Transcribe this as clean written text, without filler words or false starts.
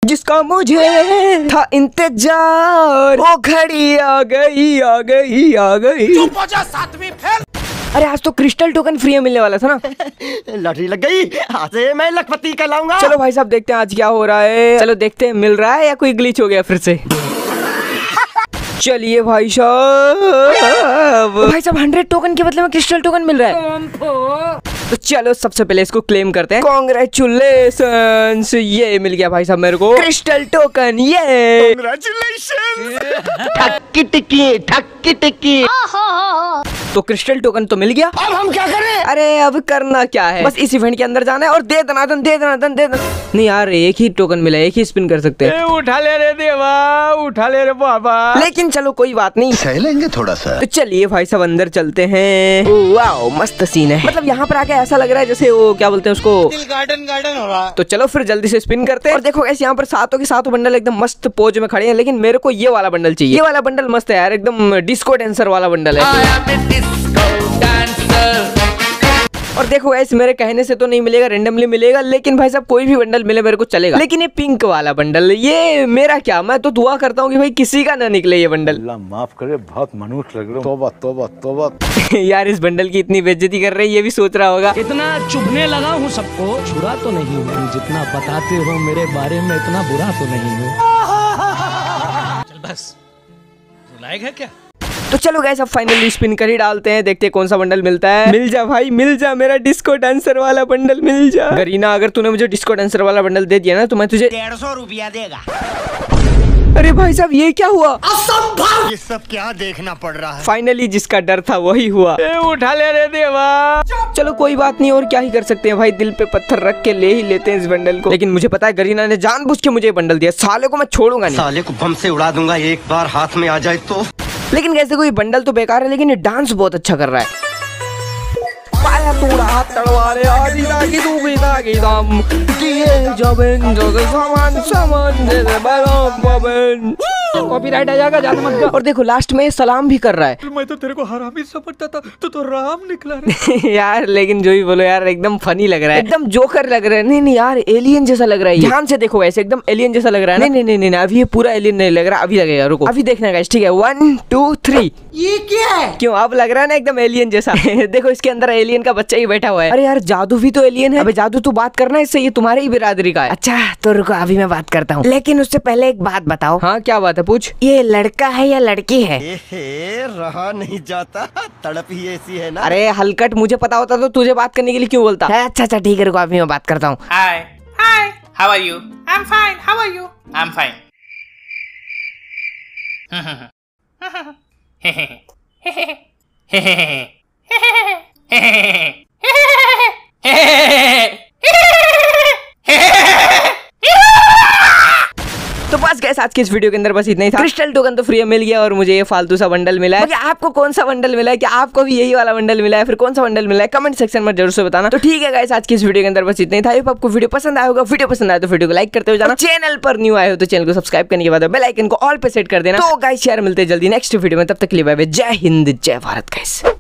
जिसका मुझे था इंतजार, वो घड़ी आ गई आ गई आ गई। चुप हो जा, 7वीं फेल। अरे आज तो क्रिस्टल टोकन फ्री मिलने वाला था ना। लॉटरी लग गई, आज से मैं लखपति कहलाऊंगा। चलो भाई साहब देखते हैं आज क्या हो रहा है। चलो देखते हैं मिल रहा है या कोई ग्लिच हो गया फिर से। चलिए भाई साहब 100 टोकन के बदले में क्रिस्टल टोकन मिल रहा है। तो चलो सबसे पहले इसको क्लेम करते हैं। कांग्रेचुलेशंस, ये मिल गया भाई साहब मेरे को क्रिस्टल टोकन। ये ठक्की टिक्की। तो क्रिस्टल टोकन तो मिल गया। अब हम क्या करें? अरे अब करना क्या है, बस इस इवेंट के अंदर जाना है और दे दनादन दे दनादन दे दनादन। नहीं यार एक ही टोकन मिला, एक ही स्पिन कर सकते हैं। उठा ले रे देवा, उठा ले रे बाबा। लेकिन चलो कोई बात नहीं, सह लेंगे थोड़ा सा। तो चलिए भाई साहब अंदर चलते हैं। वाओ मस्त सीन है, मतलब यहाँ पर आके ऐसा लग रहा है जैसे वो क्या बोलते हैं उसको, गार्डन हो रहा है। तो चलो फिर जल्दी से स्पिन करते हैं। और देखो ऐसे यहाँ पर सातों के सातों बंडल एकदम मस्त पोज में खड़े हैं, लेकिन मेरे को ये वाला बंडल चाहिए। ये वाला बंडल मस्त है यार, एकदम डिस्को डांसर वाला बंडल है। और देखो गाइस मेरे कहने से तो नहीं मिलेगा, रेंडमली मिलेगा, लेकिन भाई साहब कोई भी बंडल मिले मेरे को चलेगा। लेकिन ये पिंक वाला बंडल, ये मेरा क्या, मैं तो दुआ करता हूँ कि भाई किसी का ना निकले ये बंडल। अल्लाह माफ करे, बहुत मनुष्य लग रहे हो। तौबा तौबा तौबा। यार इस बंडल की इतनी बेइज्जती कर रहे हैं, ये भी सोच रहा होगा। इतना चुभने लगा हूँ सबको, छुरा तो नहीं हूँ, जितना बताते हो मेरे बारे में इतना बुरा तो नहीं हूँ। चल बस, रुलाएगा क्या? तो चलो गाइस अब फाइनली स्पिन कर ही डालते हैं, देखते हैं कौन सा बंडल मिलता है। मिल जा भाई मिल जा, मेरा डिस्को डांसर वाला बंडल मिल जा। गरीना अगर तूने मुझे डिस्को डांसर वाला बंडल दे दिया ना तो मैं तुझे 150 रुपया देगा। अरे भाई साहब ये क्या हुआ? असंभव, ये सब क्या देखना पड़ रहा है। फाइनली जिसका डर था वही हुआ। उठा ले रे देवा। चलो कोई बात नहीं, और क्या ही कर सकते हैं भाई, दिल पे पत्थर रख के ले ही लेते हैं इस बंडल को। लेकिन मुझे पता है गरीना ने जानबूझ के मुझे बंडल दिया, साले को मैं छोड़ूंगा नहीं। साले को बम से उड़ा दूंगा एक बार हाथ में आ जाए तो। लेकिन कैसे कोई बंडल तो बेकार है, लेकिन ये डांस बहुत अच्छा कर रहा है। पाया तोड़ा हाथ तड़वाले आदि दागी दूगी दागी दम किए जबन जग सामान सामान दे दे बलम बबन। कॉपीराइट आ जाएगा, ज्यादा मत कर। और देखो लास्ट में सलाम भी कर रहा है। मैं तो तेरे को हरामी समझता था, तो राम निकला रे। यार लेकिन जो भी बोलो यार एकदम फनी लग रहा है, एकदम जोकर लग रहा है। नहीं नहीं यार एलियन जैसा लग रहा है, ध्यान से देखो ऐसे एकदम एलियन जैसा लग रहा है। नहीं नहीं नहीं अभी ये पूरा एलियन नहीं लग रहा, अभी लगेगा, रुको अभी देखना गाइस, ठीक है 1 2 3। ये क्या है? क्यों अब लग रहा है ना एकदम एलियन जैसा। देखो इसके अंदर एलियन का बच्चा ही बैठा हुआ है। अरे यार जादू भी तो एलियन है। अबे जादू तू बात करना इससे, ये तुम्हारे ही बिरादरी का है। अच्छा तो रुको अभी मैं बात करता हूँ, लेकिन उससे पहले एक बात बताओ। हाँ क्या बात है, पूछ। ये लड़का है या लड़की है? रहा नहीं जाता, तड़प ही ऐसी है ना। अरे हलकट, मुझे पता होता तो तुझे बात करने के लिए क्यों बोलता? अच्छा अच्छा ठीक है रुको अभी मैं बात करता हूँ। Hi, how are you? I'm fine. How are you? I'm fine. तो बस गाइस आज के इस वीडियो के अंदर बस इतना ही था। क्रिस्टल टोकन तो फ्री मिल गया और मुझे ये फालतू सा बंडल मिला है। आपको कौन सा बंडल मिला है, क्या आपको भी यही वाला बंडल मिला है, फिर कौन सा बंडल मिला है कमेंट सेक्शन में जरूर से बताना। तो ठीक है गाइस आज की इस वीडियो के अंदर बस इतना ही था। आई होप आपको वीडियो पसंद आया होगा। वीडियो पसंद आया तो वीडियो को लाइक करते हो जाना। चैनल पर न्यू आए हो तो चैनल को सब्सक्राइब करने के बाद बेल आइकन को ऑल पे सेट कर देना। तो गाइस यार मिलते हैं जल्दी नेक्स्ट वीडियो में, तब तक के लिए बाय बाय, जय हिंद जय भारत गाइस।